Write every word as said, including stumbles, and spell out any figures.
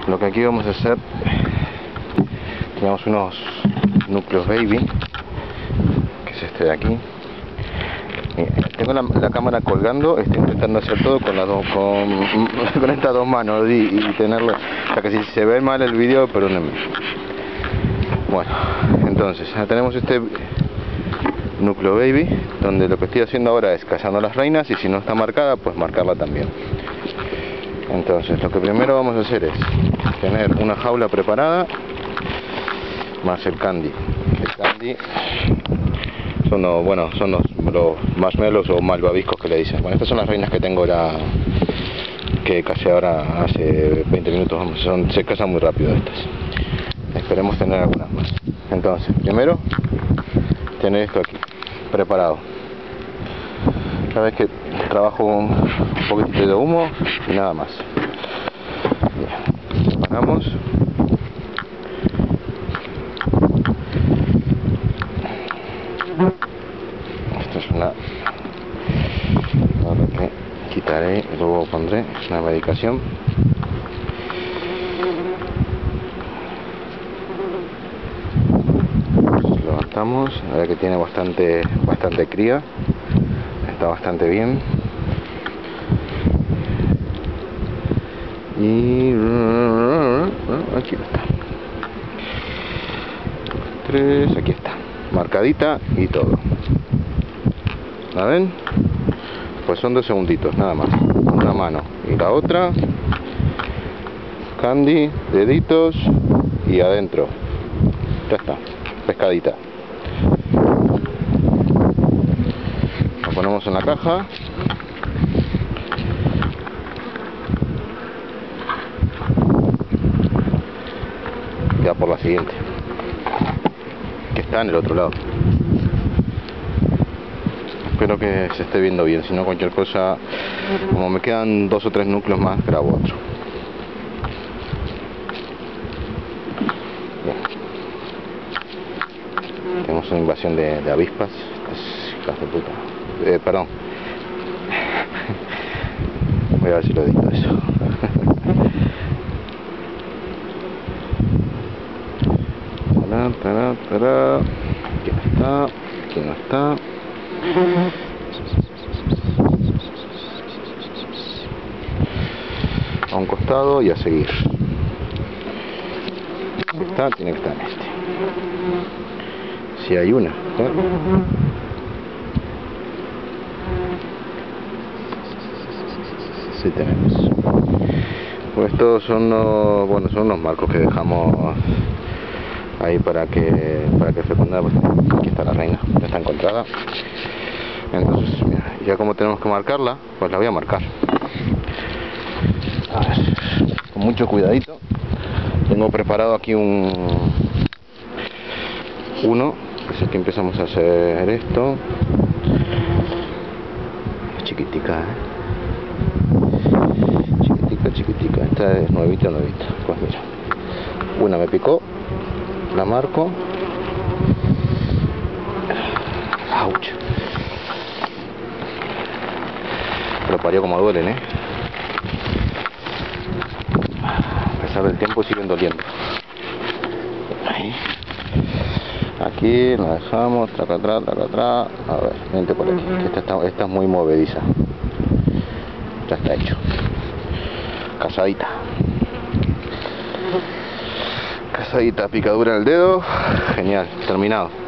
Lo que aquí vamos a hacer, tenemos unos núcleos baby, que es este de aquí. Tengo la, la cámara colgando, estoy intentando hacer todo con las dos, con, con estas dos manos y, y tenerlo, o sea que si se ve mal el vídeo, perdónenme. Bueno, entonces ya tenemos este núcleo baby, donde lo que estoy haciendo ahora es cazando las reinas, y si no está marcada, pues marcarla también. Entonces lo que primero vamos a hacer es tener una jaula preparada, más el candy. El candy son los, bueno, son los, los marshmallows o malvaviscos que le dicen. Bueno, estas son las reinas que tengo ahora, que casi ahora hace veinte minutos, vamos, son, se cazan muy rápido estas. Esperemos tener algunas más. Entonces, primero, tener esto aquí, preparado. Cada vez que trabajo un, un poquitito de humo y nada más. Bien, apagamos. Esto es una... Ahora que quitaré y luego pondré una medicación. Levantamos, a ver que tiene bastante, bastante cría. Está bastante bien. Y aquí está. Tres, aquí está. Marcadita y todo. ¿La ven? Pues son dos segunditos, nada más. Una mano y la otra. Candy, deditos y adentro. Ya está. Pescadita. Lo ponemos en la caja. Ya por la siguiente, que está en el otro lado. Espero que se esté viendo bien, si no cualquier cosa, como me quedan dos o tres núcleos más, grabo otro. Bien. Tenemos una invasión de, de avispas. Hijas de puta. Eh, perdón. Voy a ver si lo edito eso. Tará, tará, tará. Aquí no está, aquí no está. A un costado y a seguir. Si está, tiene que estar en este. Si hay una, ¿eh? Sí tenemos. Pues estos son los, bueno, son los marcos que dejamos ahí para que para que fecundar. Pues aquí está la reina, ya está encontrada. Entonces, mira, ya como tenemos que marcarla, pues la voy a marcar. A ver, con mucho cuidadito. Tengo preparado aquí un uno, pues aquí empezamos a hacer esto. Es chiquitica, ¿eh? Chiquitica, chiquitica. Esta es nuevita, nuevita. Pues mira, una me picó, la marco. Ouch. Pero parió como duelen, ¿eh? A pesar del tiempo siguen doliendo. Ahí. Aquí la dejamos, traca atrás, traca atrás. A ver, vente por aquí. Esta, está, esta es muy movediza. Ya está hecho. Casadita. Casadita, picadura en el dedo. Genial, terminado.